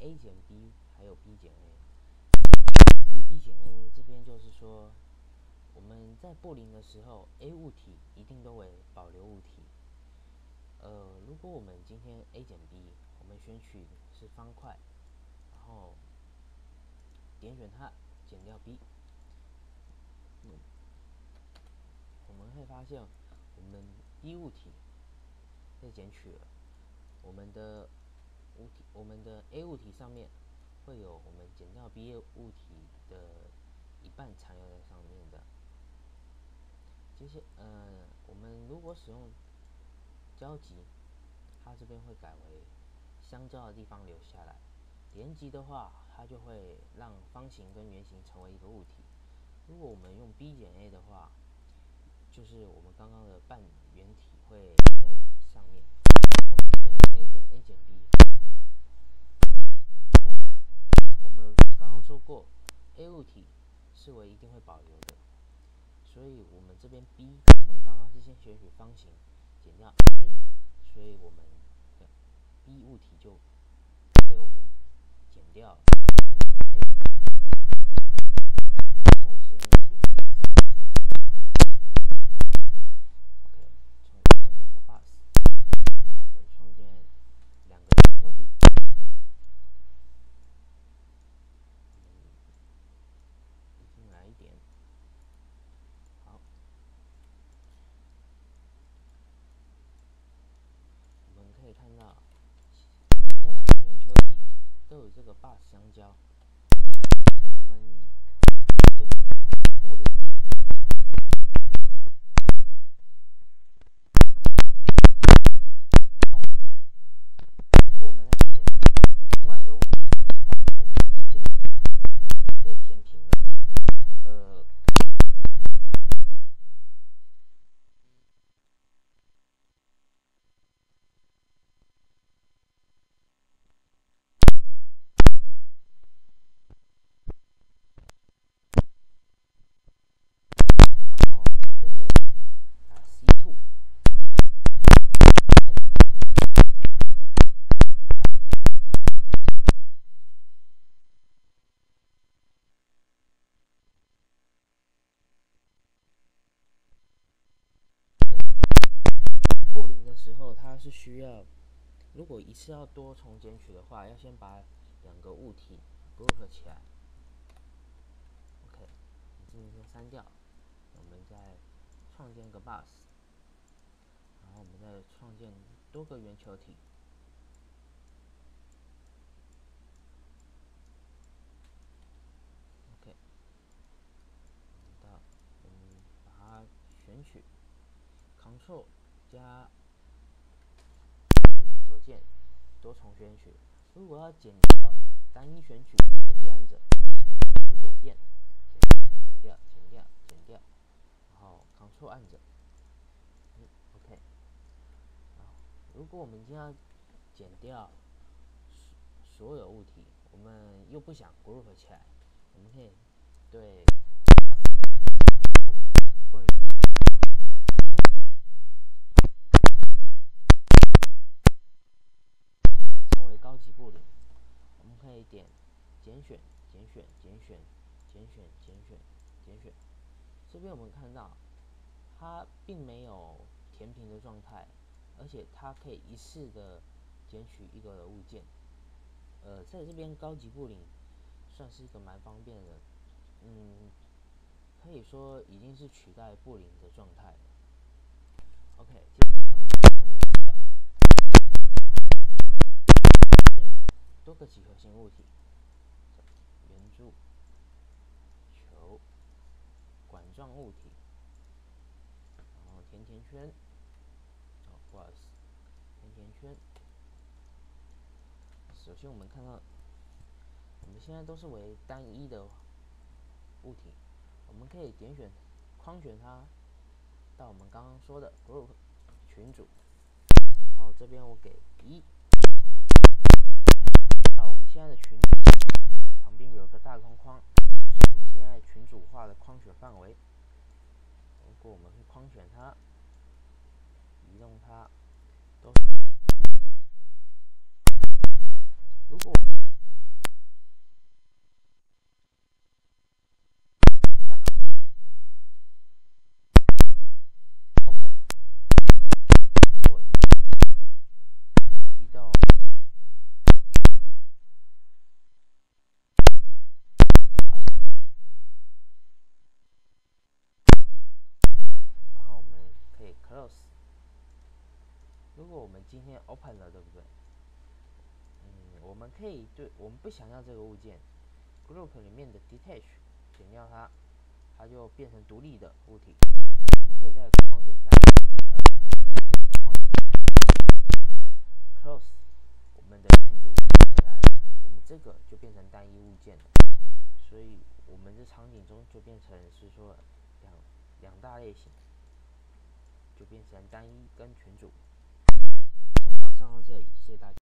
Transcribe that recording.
A 减 B 还有 B 减 A。B 减 A 这边就是说，我们在布林的时候 ，A 物体一定都为保留物体。如果我们今天 A 减 B， 我们选取是方块，然后点选它，减掉 B， 我们会发现我们 B 物体被减取了，我们的A 物体上面会有我们减掉 B 物体的一半残留在上面的。我们如果使用交集，它这边会改为相交的地方留下来；连集的话，它就会让方形跟圆形成为一个物体。如果我们用 B 减 A 的话，就是我们刚刚的半圆体会在上面。A 跟 A 减 B， 我们刚刚说过 ，A 物体是为一定会保留的，所以我们这边 B， 我们刚刚是先选取方形，减掉 A， 所以我们的 B 物体就被我们减掉了。可以看到，这两个圆球体都有这个 bus 相交。我们对布林，如果我们在剪另外一个物体的话，我们先被填平了。布林的时候，它是需要，如果一次要多重减取的话，要先把两个物体 group 起来。OK， 这边先删掉，我们再创建一个 bus， 然后我们再创建多个圆球体。OK， 我们把它选取 ，Ctrl 加左键多重选取。如果要减掉单一选取，一按着左键减掉，然后 Ctrl 按着，OK。如果我们今天要减掉所有物体，我们又不想 group 起来，我们可以对称为高级布林，我们可以点拣选。这边我们看到，它并没有填平的状态，而且它可以一次的捡取一个物件。在这边高级布林算是一个蛮方便的，可以说已经是取代布林的状态了。OK， 接下来我们看多个几何形物体，圆柱、球、管状物体，然后甜甜圈，不好意思，甜甜圈。首先我们看到，我们现在都是为单一的物体，我们可以点选框选它到我们刚刚说的 group 群组，然后这边我给1。那我们现在的群组旁边有一个大框框，是我们现在群组化的框选范围。如果我们去框选它，移动它，都如果如果我们今天 open 了，对不对？我们可以我们不想要这个物件 ，group 里面的 detach 减掉它，它就变成独立的物体。我们可以在框写下 close 我们的群组回来，我们这个就变成单一物件了。所以我们的场景中就变成是说两大类型，就变成单一跟群组。刚上到这里，谢谢大家。